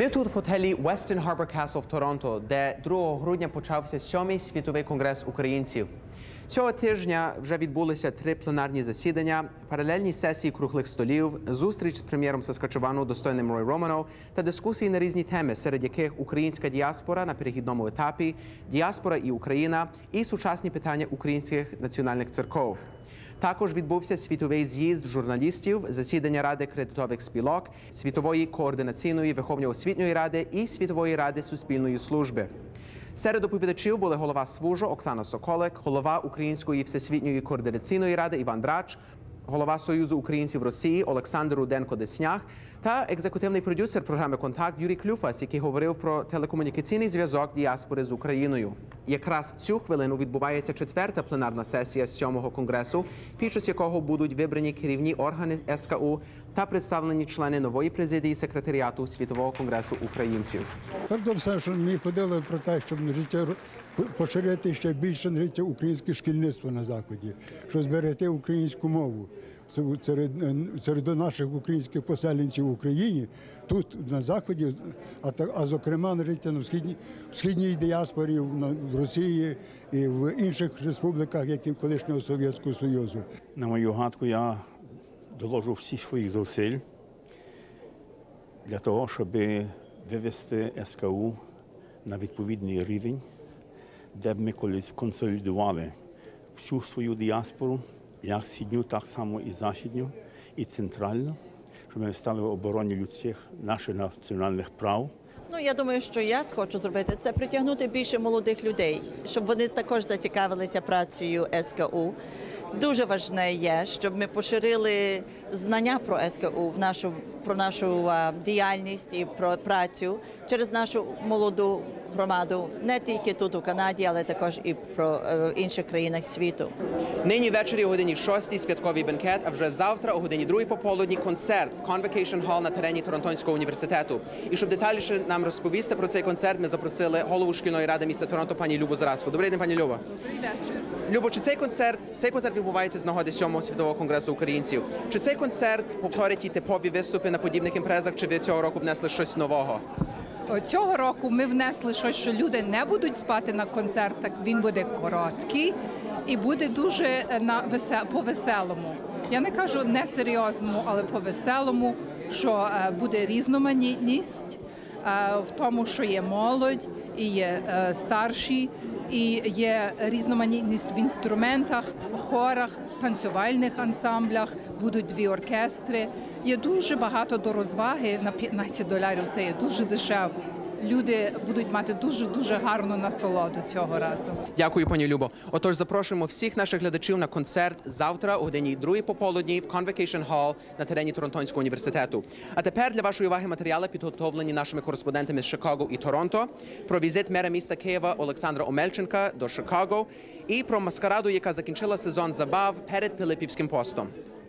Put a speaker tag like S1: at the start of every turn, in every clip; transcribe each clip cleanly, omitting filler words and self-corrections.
S1: тут в готелі Westin Harbour Castle в Торонто, де 2 грудня почався 7-й світовий конгрес українців. Цього тижня вже відбулися 3 пленарні засідання, паралельні сесії круглих столів, зустріч з прем'єром Саскачевану достойним Рой Романо та дискусії на різні теми, серед яких українська діаспора на перехідному етапі, діаспора і Україна, і сучасні питання українських національних церков. Також відбувся світовий з'їзд журналістів, засідання Ради кредитових спілок, Світової координаційної виховно-освітньої ради і Світової ради суспільної служби. Серед доповідачів були голова СВУЖу Оксана Соколик, голова Української всесвітньої координаційної ради Іван Драч, голова Союзу українців Росії Олександр Руденко-Деснях та екзекутивний продюсер програми «Контакт» Юрій Клюфас, який говорив про телекомунікаційний зв'язок діаспори з Україною. Якраз в цю хвилину відбувається 4-та пленарна сесія 7-го конгресу, під час якого будуть вибрані керівні органи СКУ та представлені члени нової президії секретаріату Світового конгресу українців.
S2: Перш за все, що ми ходили про те, щоб поширити ще більше українське шкільництво на Заході, щоб зберегти українську мову. Серед наших українських поселенців в Україні, тут на Заході, а зокрема в східній діаспорі, в Росії і в інших республіках, які колишнього Совєтського Союзу.
S3: На мою гадку, я доложу всіх своїх зусиль для того, щоб вивести СКУ на відповідний рівень, де б ми колись консолідували всю свою діаспору, як східню, так само і західню, і центральну, щоб ми стали в обороні наших національних прав.
S4: Я думаю, що я хочу зробити, це притягнути більше молодих людей, щоб вони також зацікавилися працею СКУ. Дуже важливо є, щоб ми поширили знання про СКУ, про нашу діяльність і про працю через нашу молоду громаду, не тільки тут у Канаді, але також і про інших країнах світу.
S1: Нині ввечері о годині 6-й святковий бенкет, а вже завтра о годині 2-й пополудні концерт в Convocation Hall на терені Торонтонського університету. І щоб детальніше нам розповісти про цей концерт, ми запросили голову шкільної ради міста Торонто пані Любу Заразку. Добрий день, пані Люба.
S5: Добрий вечір.
S1: Любо, чи цей концерт відбувається з нагоди 7-го світового конгресу українців? Чи цей концерт повторить ті типові виступи на подібних імпрезах, чи ви цього року внесли щось нового?
S5: Цього року ми внесли щось, що люди не будуть спати на концертах, він буде короткий і буде дуже по-веселому. Я не кажу не серйозному, але по-веселому, що буде різноманітність в тому, що є молодь і є старші, і є різноманітність в інструментах, хорах, танцювальних ансамблях, будуть 2 оркестри. Є дуже багато до розваги, на $15 це є дуже дешево. Люди будуть мати дуже гарну насолоду цього разу.
S1: Дякую, пані Любо. Отож, запрошуємо всіх наших глядачів на концерт завтра о годині 2-й пополудні в Convocation Hall на терені Торонтонського університету. А тепер для вашої уваги матеріали, підготовлені нашими кореспондентами з Чикаго і Торонто, про візит мера міста Києва Олександра Омельченка до Чикаго і про маскараду, яка закінчила сезон забав перед Пилипівським постом.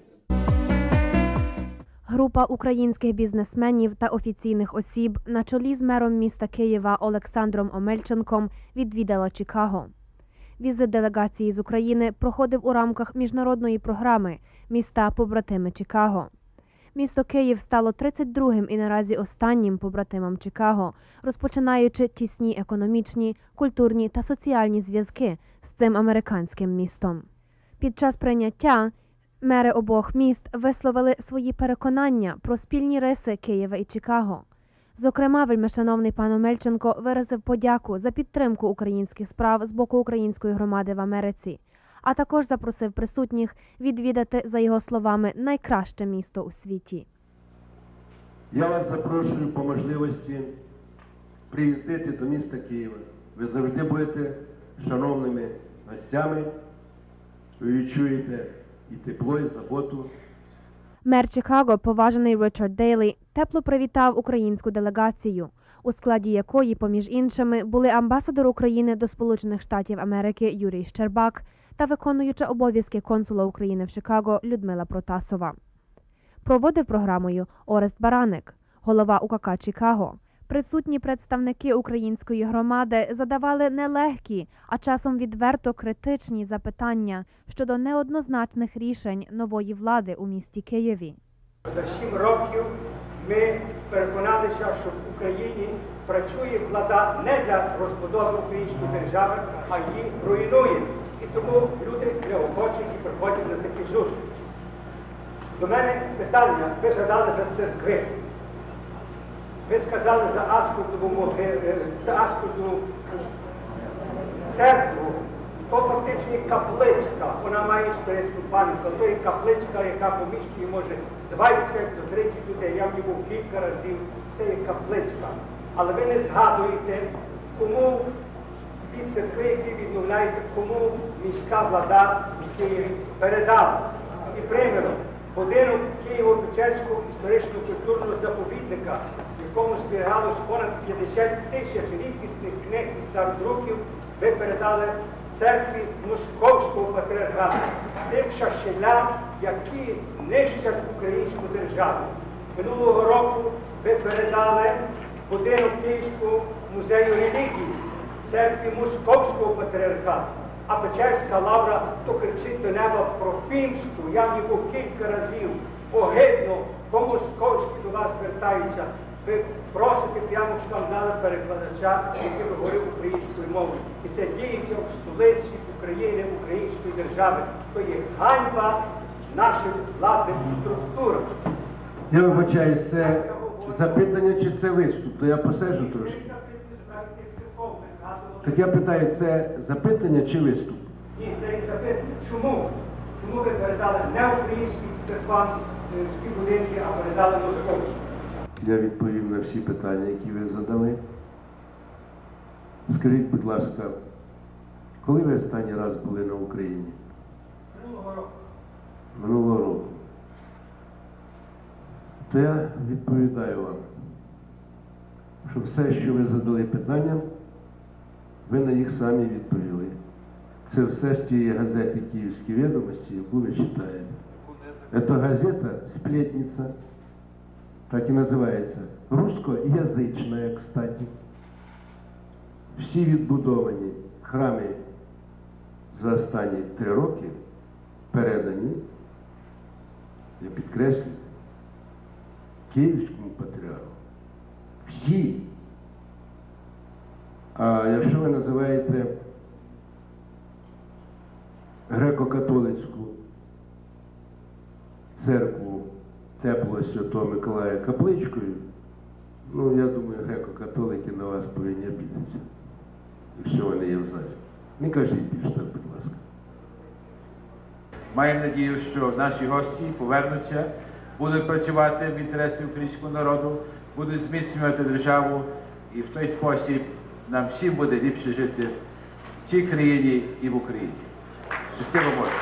S6: Група українських бізнесменів та офіційних осіб на чолі з мером міста Києва Олександром Омельченком відвідала Чикаго. Візит делегації з України проходив у рамках міжнародної програми «Міста-побратими Чикаго». Місто Київ стало 32-м і наразі останнім побратимом Чикаго, розпочинаючи тісні економічні, культурні та соціальні зв'язки з цим американським містом. Під час прийняття мери обох міст висловили свої переконання про спільні риси Києва і Чикаго. Зокрема, вельмишановний пан Омельченко виразив подяку за підтримку українських справ з боку української громади в Америці, а також запросив присутніх відвідати, за його словами, найкраще місто у світі.
S7: Я вас запрошую по можливості приїздити до міста Києва. Ви завжди будете шановними гостями, ви відчуєте і тепло, і заботу.
S6: Мер Чикаго, поважаний Річард Дейлі, тепло привітав українську делегацію, у складі якої, поміж іншими, були амбасадор України до Сполучених Штатів Америки Юрій Щербак та виконуюча обов'язки консула України в Чикаго Людмила Протасова. Проводив програмою Орест Бараник, голова УКК Чикаго. Присутні представники української громади задавали нелегкі, а часом відверто критичні запитання щодо неоднозначних рішень нової влади у місті Києві.
S8: За 7 років ми переконалися, що в Україні працює влада не для розбудови української держави, а її руйнує. І тому люди неохочі і приходять на такі зустрічі. До мене питання, ви згадали за церкви. Ви сказали за Аскольдову церкву. То фактично є капличка, вона має історичну пам'ятку. То є капличка, яка поміщує, може, 20 до 30 людей. Я в ній був кілька разів, це є капличка. Але ви не згадуєте, кому ті церкви, які відновляєте, кому міська влада в Києві передала. І приміром, будинок Києво-Печерського історично-культурного заповідника, в якому зберігалось понад 50 тисяч рідкісних книг і стародруків, ви передали церкві Московського патріархату, тим шашелям, які нищать українську державу. Минулого року ви передали будинок Київського музею релігії, церкві Московського патріархату. А Печерська лавра то кричить до неба про Пімську. Я в ній був кілька разів. Огидно, по-московськи до вас звертаються. Ви просите прямо, що там дали перекладача, який говорив українською мовою. І це діється в столиці України, української держави. То є ганьба наших владних структур.
S7: Я вибачаюсь, це запитання чи це виступ? То я посиджу трошки. Так я питаю, це запитання чи виступ?
S8: Ні, це і запитання. Чому? Чому ви передали не українські церквам, будинки, а передали московські?
S7: Я відповів на всі питання, які ви задали. Скажіть, будь ласка, коли ви останній раз були на Україні?
S8: Минулого року.
S7: Минулого року. То я відповідаю вам, що все, що ви задали питання, ви на їх самі відповіли. Це все з тієї газети «Київські відомості», яку ви читаєте. Це газета «Сплетниця», так і називається. Русскоязична, кстати. Всі відбудовані храми за останні 3 роки передані, я підкреслюю, Київському патріарху. Всі. А якщо ви називаєте греко-католицьку церкву Теплого Святого Миколая капличкою, ну, я думаю, греко-католики на вас повинні обідатися, якщо вони є в залі. Не кажіть більше так, будь ласка.
S9: Маємо надію, що наші гості повернуться, будуть працювати в інтересі українського народу, будуть зміцнювати державу, і в той спосіб нам всім буде ліпше жити в цій країні і в Україні. Щастиво Боже!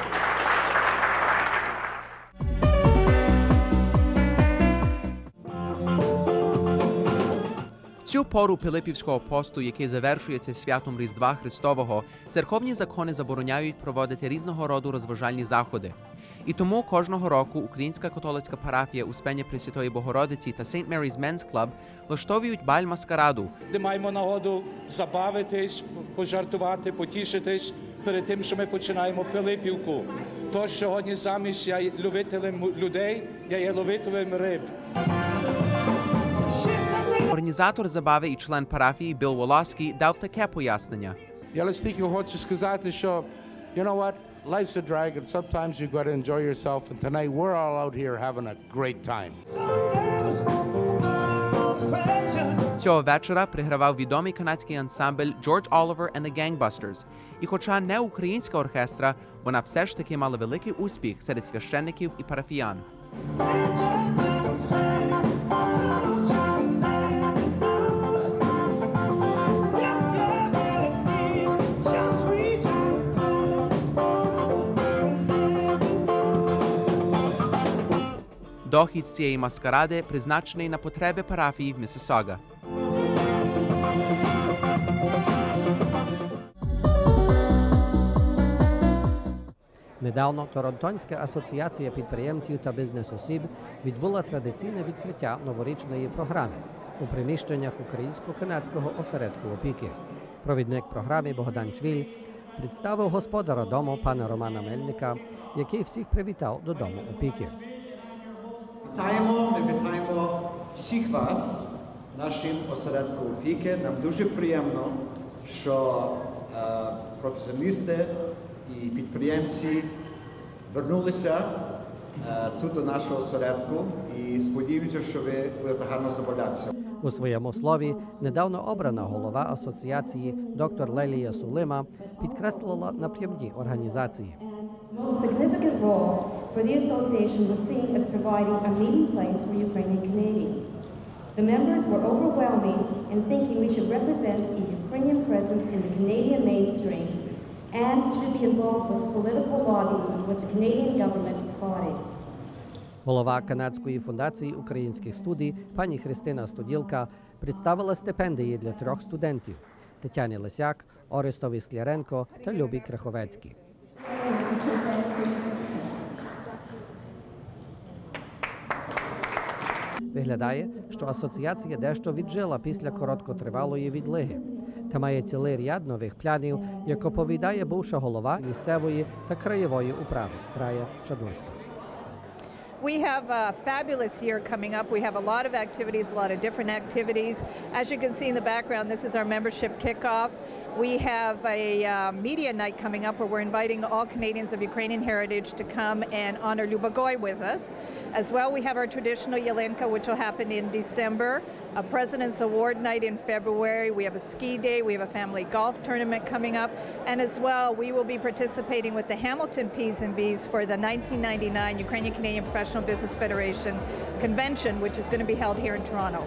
S1: Цю пору Пилипівського посту, який завершується святом Різдва Христового, церковні закони забороняють проводити різного роду розважальні заходи. І тому кожного року Українська католицька парафія Успення Пресвятої Богородиці та St. Mary's Men's Club влаштовують баль маскараду,
S10: де маємо нагоду забавитись, пожартувати, потішитись перед тим, що ми починаємо Пилипівку. Тож сьогодні замість я є любителем людей, я є любителем риб.
S1: Організатор забави і член парафії Білл Волоський дав таке пояснення.
S11: Я лише тільки хочу сказати, що, you know what, life's a drag and sometimes you got to enjoy yourself, and tonight we're all out here having a great time.
S1: Цього вечора пригравав відомий канадський ансамбль George Oliver and the Gangbusters. І хоча не українська оркестра, вона все ж таки мала великий успіх серед священників і парафіян. Дохід з цієї маскаради призначений на потреби парафії в Місісога.
S12: Недавно Торонтонська асоціація підприємців та бізнес-осіб відбула традиційне відкриття новорічної програми у приміщеннях Українсько-канадського осередку опіки. Провідник програми Богдан Чвіль представив господара дому пана Романа Мельника, який всіх привітав додому опіки.
S13: Ми вітаємо всіх вас нашим осередку опіки. Нам дуже приємно, що професіоналісти і підприємці вернулися тут до нашого осередку і сподіваюся, що ви будете гарно забавлятися.
S12: У своєму слові недавно обрана голова асоціації доктор Лелія Сулима підкреслила напрямні організації.
S14: Significant role for the association was seen as providing a meeting place for Ukrainian Canadians. The members were overwhelming in thinking we should represent a Ukrainian presence in the Canadian mainstream and should be involved with political lobbying with the Canadian government bodies.
S12: Голова Канадської фундації українських студій пані Христина Студілка представила стипендії для 3 студентів – Тетяні Лисяк, Орестові Скляренко та Любі Криховецькій. Виглядає, що асоціація дещо віджила після короткотривалої відлиги та має цілий ряд нових планів, як оповідає бувша голова місцевої та краєвої управи Рая Чадурська.
S15: We have a fabulous year coming up. We have a lot of activities, a lot of different activities. As you can see in the background, this is our membership kickoff. We have a media night coming up where we're inviting all Canadians of Ukrainian heritage to come and honor Lubagoy with us. As well, we have our traditional Yelenka, which will happen in December, a President's Award night in February. We have a ski day. We have a family golf tournament coming up. And as well, we will be participating with the Hamilton P's and B's for the 1999 Ukrainian Canadian Professional Business Federation Convention, which is going to be held here in Toronto.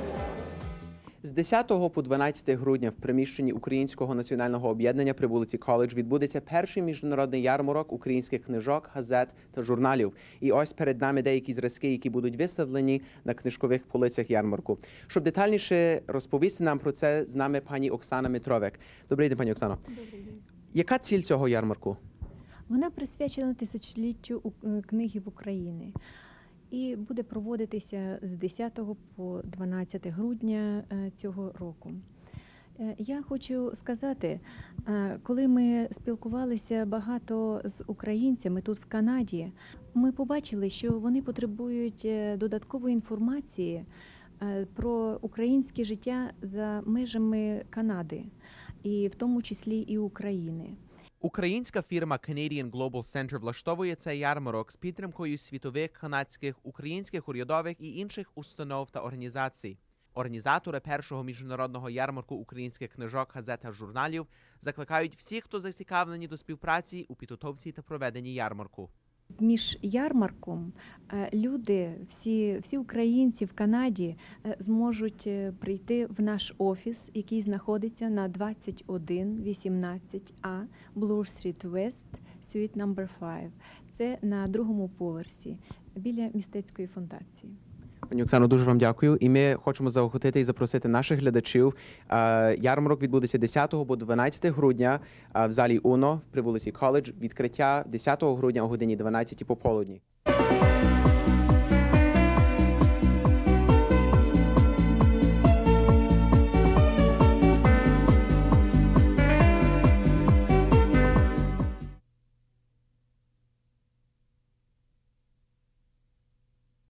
S1: З 10 по 12 грудня в приміщенні Українського національного об'єднання при вулиці Коледж відбудеться перший міжнародний ярмарок українських книжок, газет та журналів. І ось перед нами деякі зразки, які будуть виставлені на книжкових полицях ярмарку. Щоб детальніше розповісти нам про це, з нами пані Оксана Митровик. Добрий день, пані Оксано.
S16: Добрий день.
S1: Яка ціль цього ярмарку?
S16: Вона присвячена тисячоліттю книги в Україні. І буде проводитися з 10 по 12 грудня цього року. Я хочу сказати, коли ми спілкувалися багато з українцями тут в Канаді, ми побачили, що вони потребують додаткової інформації про українське життя за межами Канади, і в тому числі і України.
S1: Українська фірма Canadian Global Center влаштовує цей ярмарок з підтримкою світових, канадських, українських, урядових і інших установ та організацій. Організатори першого міжнародного ярмарку українських книжок, газет та журналів закликають всіх, хто зацікавлені до співпраці у підготовці та проведенні ярмарку.
S16: Між ярмарком люди, всі українці в Канаді зможуть прийти в наш офіс, який знаходиться на 2118А Bloor Street West, Suite No. 5. Це на 2-му поверсі, біля містецької фундації.
S1: Пані Оксано, дуже вам дякую. І ми хочемо заохотити і запросити наших глядачів. Ярмарок відбудеться 10 по 12 грудня в залі УНО при вулиці Коледж. Відкриття 10 грудня о годині 12 пополудні.